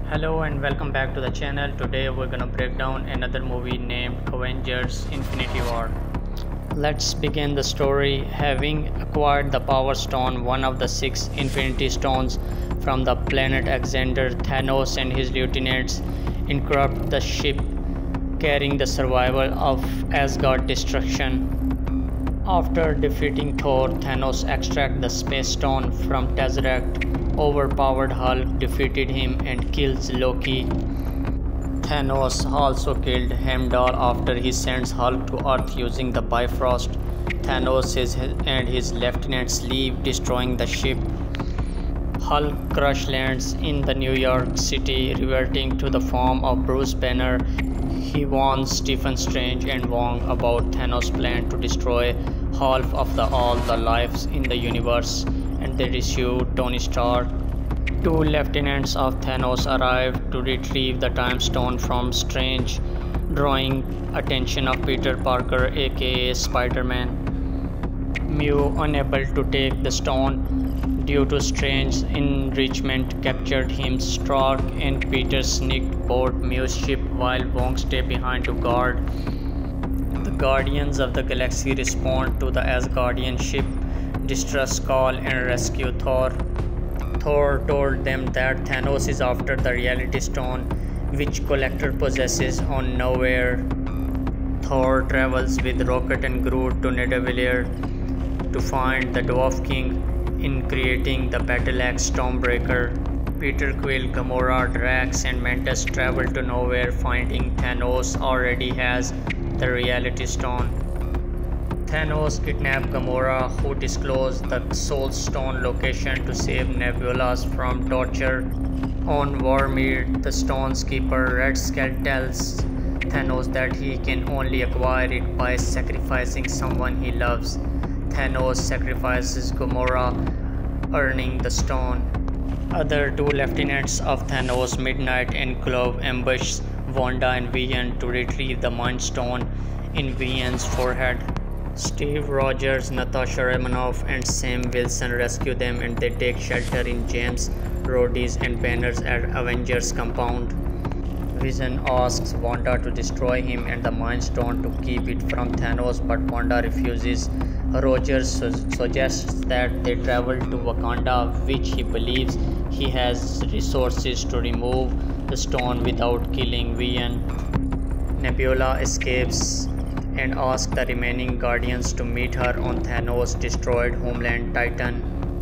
Hello and welcome back to the channel. Today we're gonna break down another movie named Avengers Infinity War. Let's begin the story. Having acquired the Power Stone, one of the 6 Infinity Stones from the planet Alexander, Thanos and his lieutenants encircle the ship carrying the survival of Asgard destruction. After defeating Thor, Thanos extracts the Space Stone from Tesseract. Overpowered Hulk defeated him and kills Loki. Thanos also killed Heimdall after he sends Hulk to Earth using the Bifrost. Thanos and his lieutenants leave, destroying the ship. Hulk crash lands in the New York City, reverting to the form of Bruce Banner. He warns Stephen Strange and Wong about Thanos' plan to destroy half of all the lives in the universe, and they rescue Tony Stark. 2 lieutenants of Thanos arrive to retrieve the Time Stone from Strange, drawing attention of Peter Parker aka Spider-Man. Mew, unable to take the stone due to Strange's enrichment, captured him. Stark and Peter sneaked aboard Mew's ship while Wong stayed behind to guard. The Guardians of the Galaxy respond to the Asgardian ship distress call and rescue Thor. Thor told them that Thanos is after the Reality Stone, which Collector possesses on Nowhere. Thor travels with Rocket and Groot to Nidavellir to find the Dwarf King, in creating the Battle Axe Stormbreaker. Peter Quill, Gamora, Drax and Mantis travel to Nowhere, finding Thanos already has the Reality Stone. Thanos kidnapped Gamora, who disclosed the Soul Stone location to save Nebula from torture. On Vormir, the Stone's keeper Red Skull tells Thanos that he can only acquire it by sacrificing someone he loves. Thanos sacrifices Gamora, earning the stone. Other 2 lieutenants of Thanos, Midnight and Clove, ambush Wanda and Vision to retrieve the Mind Stone in Vision's forehead. Steve Rogers, Natasha Romanoff and Sam Wilson rescue them, and they take shelter in James Rhodey's and Banner's at Avengers compound. Vision asks Wanda to destroy him and the Mind Stone to keep it from Thanos, but Wanda refuses. Rogers suggests that they travel to Wakanda, which he believes he has resources to remove the stone without killing Vision. Nebula escapes and asks the remaining Guardians to meet her on Thanos' destroyed homeland Titan.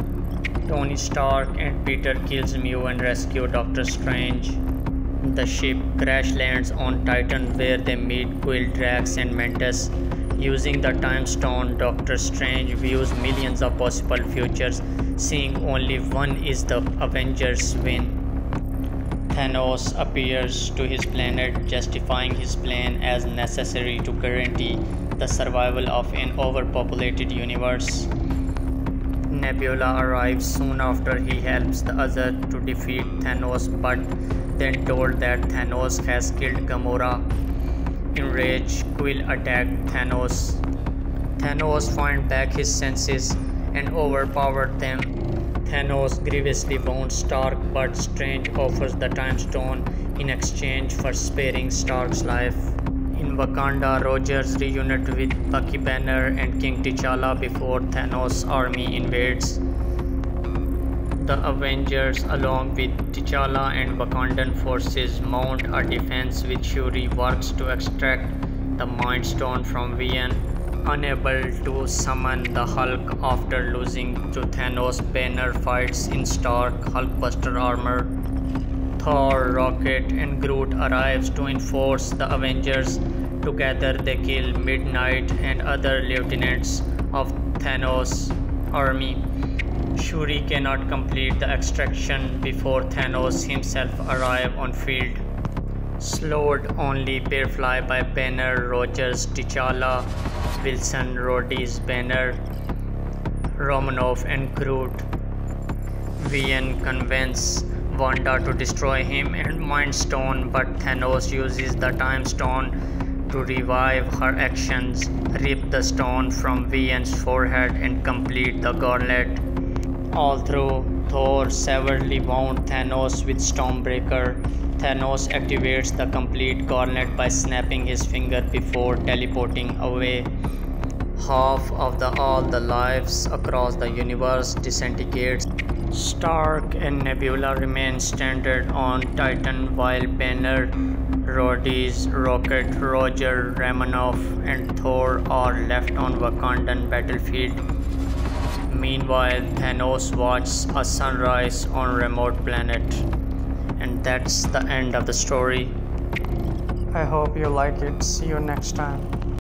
Tony Stark and Peter kills Mew and rescue Doctor Strange. The ship crash lands on Titan, where they meet Quill, Drax and Mantis. Using the Time Stone, Doctor Strange views millions of possible futures, seeing only one is the Avengers win. Thanos appears to his planet, justifying his plan as necessary to guarantee the survival of an overpopulated universe. Nebula arrives soon after he helps the other to defeat Thanos, but then told that Thanos has killed Gamora. Enraged, Quill attacked Thanos. Thanos finds back his senses and overpowered them. Thanos grievously wounds Stark, but Strange offers the Time Stone in exchange for sparing Stark's life. In Wakanda, Rogers reunites with Bucky Banner and King T'Challa before Thanos' army invades. The Avengers, along with T'Challa and Wakandan forces, mount a defense with Shuri works to extract the Mind Stone from Vision. Unable to summon the Hulk after losing to Thanos, Banner fights in Stark Hulkbuster armor. Thor, Rocket and Groot arrives to enforce the Avengers. Together they kill Midnight and other lieutenants of Thanos' army. Shuri cannot complete the extraction before Thanos himself arrives on field. Slowed only barely by Banner, Rogers, T'Challa, Wilson, Rhodey's, Banner, Romanoff and Groot. Vision convinces Wanda to destroy him and Mind Stone, but Thanos uses the Time Stone to revive her actions, rip the stone from Vision's forehead and complete the gauntlet. Although Thor severely wound Thanos with Stormbreaker. Thanos activates the complete gauntlet by snapping his finger before teleporting away. Half of all the lives across the universe disintegrates. Stark and Nebula remain stranded on Titan while Banner, Rhodey, Rocket, Roger, Romanoff, and Thor are left on Wakandan battlefield. Meanwhile, Thanos watches a sunrise on a remote planet. And that's the end of the story. I hope you like it. See you next time.